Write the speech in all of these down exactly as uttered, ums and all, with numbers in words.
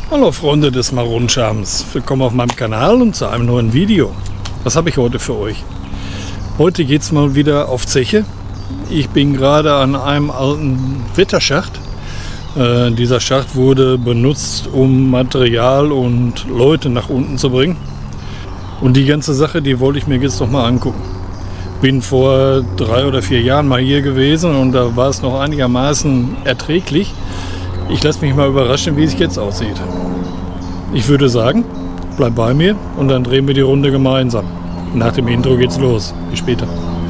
Hallo Freunde des Maronenscharms, willkommen auf meinem Kanal und zu einem neuen Video. Was habe ich heute für euch? Heute geht es mal wieder auf Zeche. Ich bin gerade an einem alten Wetterschacht. Äh, dieser Schacht wurde benutzt, um Material und Leute nach unten zu bringen. Und die ganze Sache, die wollte ich mir jetzt noch mal angucken. Bin vor drei oder vier Jahren mal hier gewesen und da war es noch einigermaßen erträglich. Ich lasse mich mal überraschen, wie es jetzt aussieht. Ich würde sagen, bleib bei mir und dann drehen wir die Runde gemeinsam. Nach dem Intro geht's los. Bis später.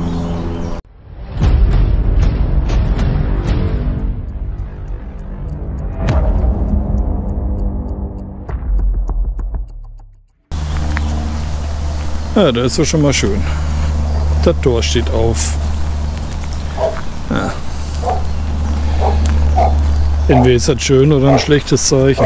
Ja, da ist so schon mal schön. Das Tor steht auf. Ja. Entweder ist das schön oder ein schlechtes Zeichen.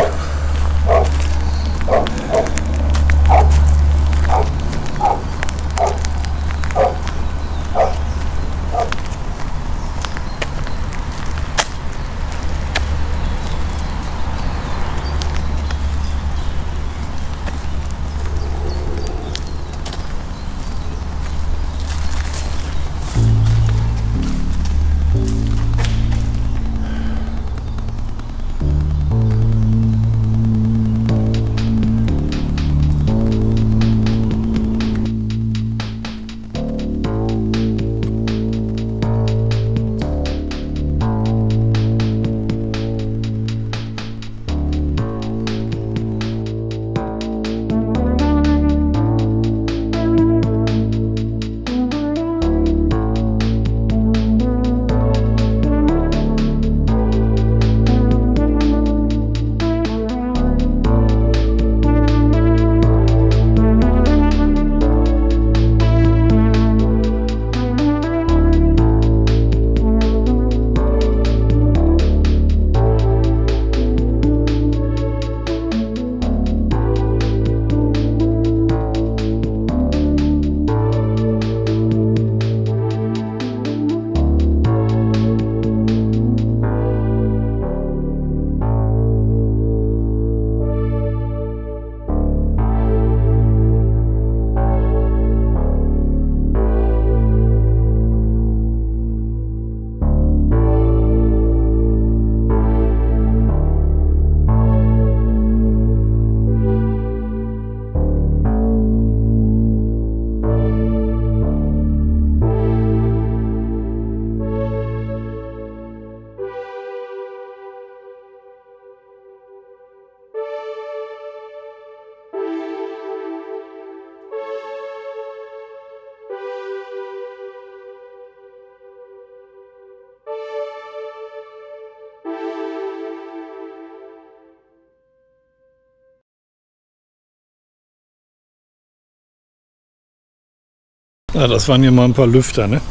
Ja, das waren hier mal ein paar Lüfter, ne?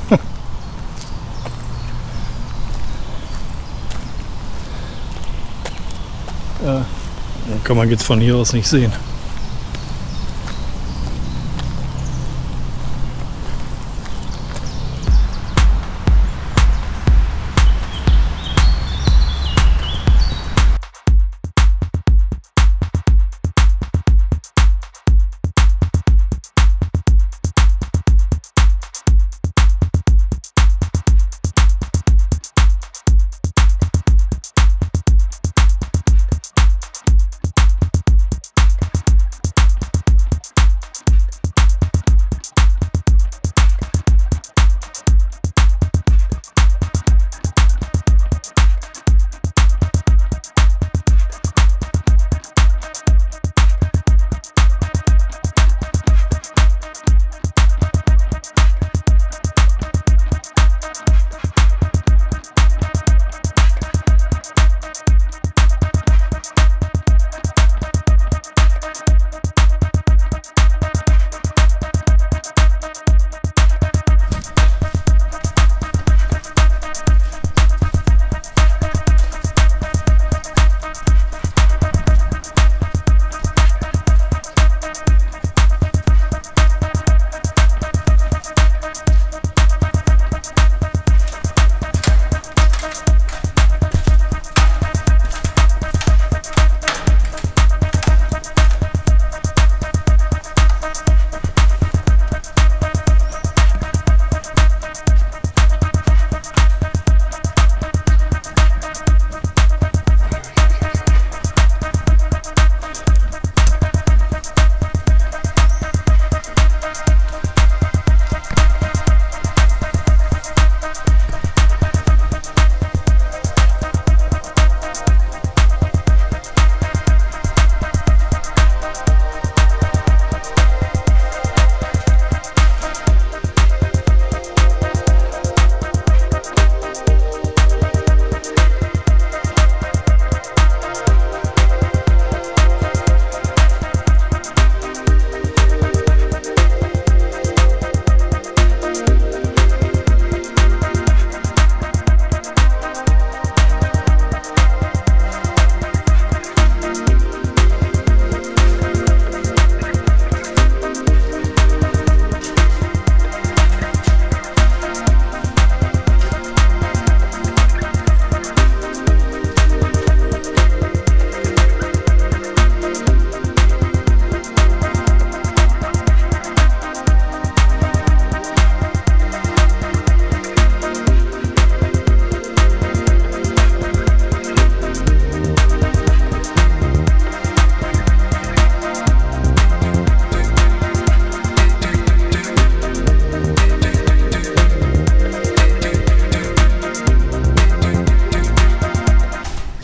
Ja, kann man jetzt von hier aus nicht sehen.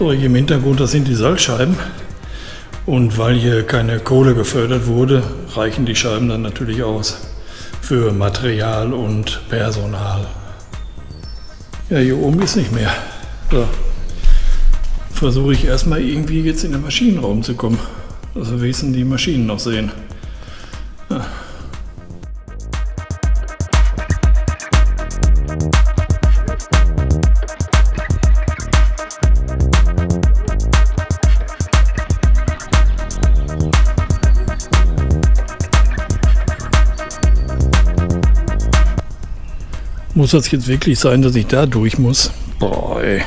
So, hier im Hintergrund, das sind die Salzscheiben. Und weil hier keine Kohle gefördert wurde, reichen die Scheiben dann natürlich aus für Material und Personal. Ja, hier oben ist nicht mehr. So. Versuche ich erstmal irgendwie jetzt in den Maschinenraum zu kommen, dass wir wenigstens die Maschinen noch sehen. Ja. Muss das jetzt wirklich sein, dass ich da durch muss? Boah, ey.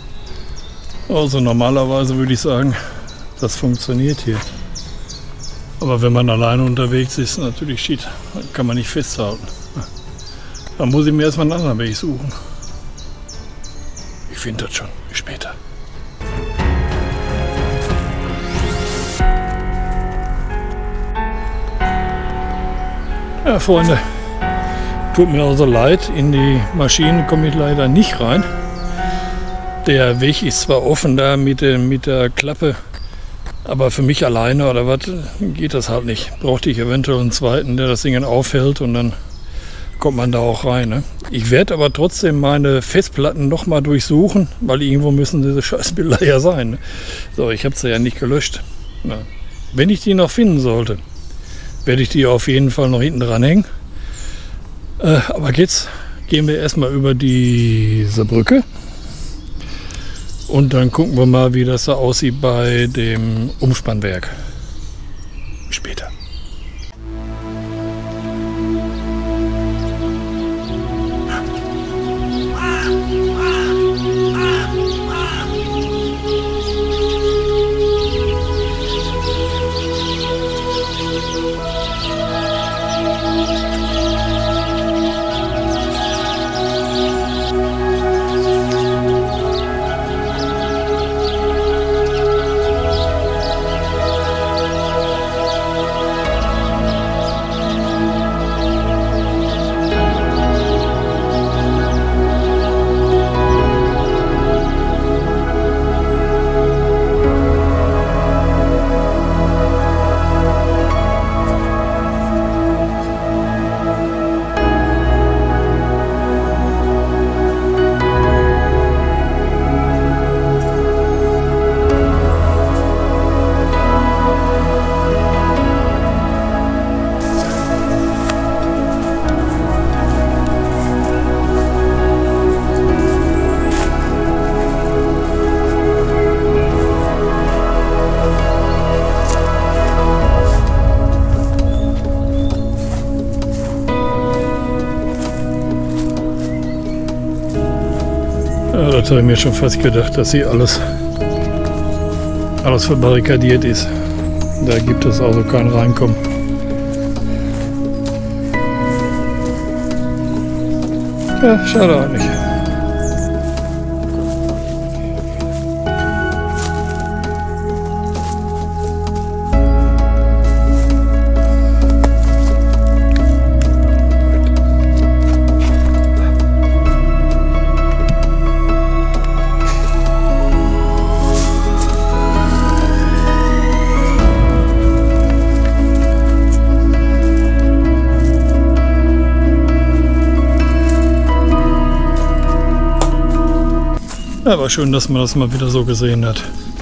Also normalerweise würde ich sagen, das funktioniert hier. Aber wenn man alleine unterwegs ist, natürlich shit, dann kann man nicht festhalten. Dann muss ich mir erstmal einen anderen Weg suchen. Ich finde das schon. Bis später. Ja, Freunde, tut mir also leid, in die Maschine komme ich leider nicht rein. Der Weg ist zwar offen da mit der, mit der Klappe, aber für mich alleine oder was geht das halt nicht. Brauchte ich eventuell einen zweiten, der das Ding aufhält und dann kommt man da auch rein. Ne? Ich werde aber trotzdem meine Festplatten noch mal durchsuchen, weil irgendwo müssen diese Scheißbilder ja sein. Ne? So, ich habe sie ja nicht gelöscht. Ja. Wenn ich die noch finden sollte, werde ich die auf jeden Fall noch hinten dran hängen. Äh, aber jetzt gehen wir erstmal über diese Brücke. Und dann gucken wir mal, wie das so aussieht bei dem Umspannwerk. Bis später. Ja, das habe ich mir schon fast gedacht, dass hier alles, alles verbarrikadiert ist. Da gibt es also kein Reinkommen. Ja, schade eigentlich. Aber schön, dass man das mal wieder so gesehen hat.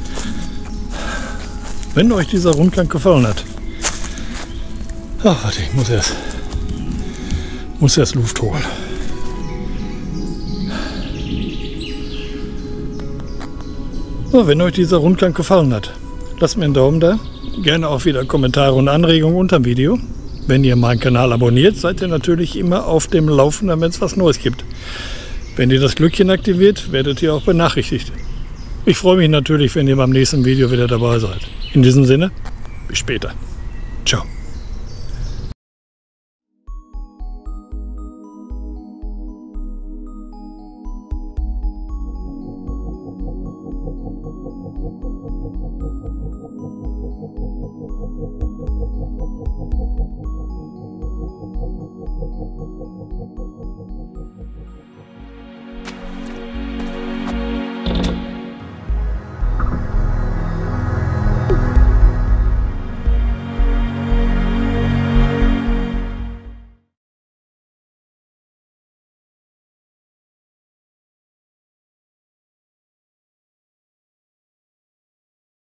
Wenn euch dieser Rundgang gefallen hat. Ach, warte, ich muss erst, muss erst Luft holen. So, wenn euch dieser Rundgang gefallen hat, lasst mir einen Daumen da. Gerne auch wieder Kommentare und Anregungen unter dem Video. Wenn ihr meinen Kanal abonniert, seid ihr natürlich immer auf dem Laufenden, wenn es was Neues gibt. Wenn ihr das Glöckchen aktiviert, werdet ihr auch benachrichtigt. Ich freue mich natürlich, wenn ihr beim nächsten Video wieder dabei seid. In diesem Sinne, bis später. Ciao.